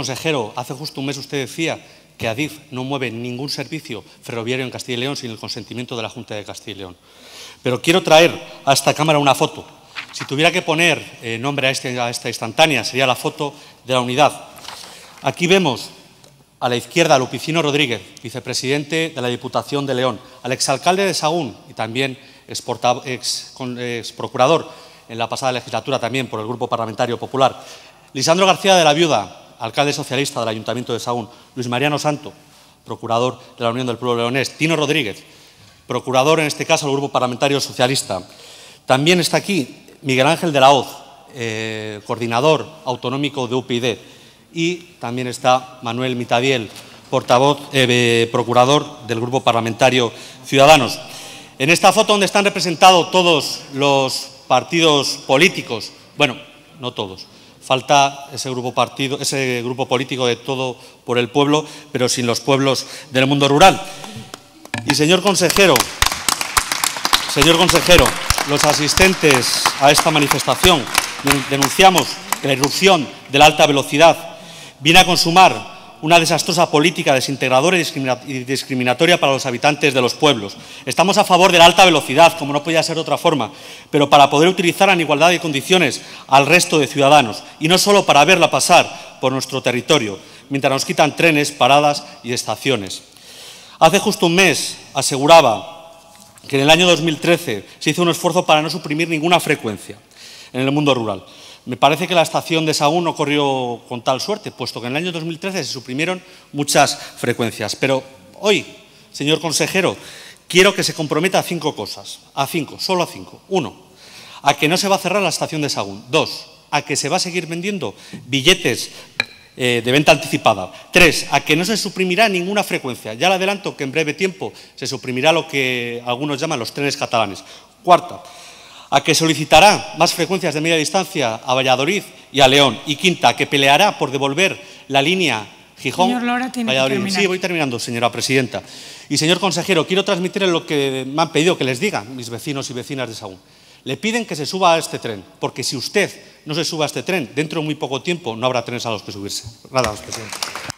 consejero, hace justo un mes usted decía que Adif no mueve ningún servicio ferroviario en Castilla y León sin el consentimiento de la Junta de Castilla y León. Pero quiero traer a esta cámara una foto. Si tuviera que poner nombre a esta instantánea, sería la foto de la unidad. Aquí vemos a la izquierda a Lupicino Rodríguez, vicepresidente de la Diputación de León, al exalcalde de Sahagún y también exprocurador en la pasada legislatura también por el Grupo Parlamentario Popular, Lisandro García de la Viuda, alcalde socialista del Ayuntamiento de Sahagún, Luis Mariano Santo, procurador de la Unión del Pueblo Leonés, Tino Rodríguez, procurador en este caso del Grupo Parlamentario Socialista. También está aquí Miguel Ángel de la Hoz, coordinador autonómico de UPyD, y también está Manuel Mitadiel, portavoz, procurador del Grupo Parlamentario Ciudadanos. En esta foto donde están representados todos los partidos políticos, bueno, no todos, falta ese grupo político de Todo por el Pueblo, pero sin los pueblos del mundo rural. Y señor consejero, los asistentes a esta manifestación denunciamos que la irrupción de la alta velocidad viene a consumar una desastrosa política desintegradora y discriminatoria para los habitantes de los pueblos. Estamos a favor de la alta velocidad, como no podía ser de otra forma, pero para poder utilizarla en igualdad de condiciones al resto de ciudadanos, y no solo para verla pasar por nuestro territorio, mientras nos quitan trenes, paradas y estaciones. Hace justo un mes aseguraba que en el año 2013 se hizo un esfuerzo para no suprimir ninguna frecuencia en el mundo rural. Me parece que la estación de Sahagún no corrió con tal suerte, puesto que en el año 2013 se suprimieron muchas frecuencias. Pero hoy, señor consejero, quiero que se comprometa a 5 cosas, solo a 5. 1, a que no se va a cerrar la estación de Sahagún. 2, a que se va a seguir vendiendo billetes de venta anticipada. 3, a que no se suprimirá ninguna frecuencia. Ya le adelanto que en breve tiempo se suprimirá lo que algunos llaman los trenes catalanes. 4, a que solicitará más frecuencias de media distancia a Valladolid y a León. Y 5, a que peleará por devolver la línea Gijón-Valladolid. Sí, voy terminando, señora presidenta. Y, señor consejero, quiero transmitirle lo que me han pedido que les diga mis vecinos y vecinas de Sahagún. Le piden que se suba a este tren, porque si usted no se sube a este tren, dentro de muy poco tiempo no habrá trenes a los que subirse. Nada más, presidente.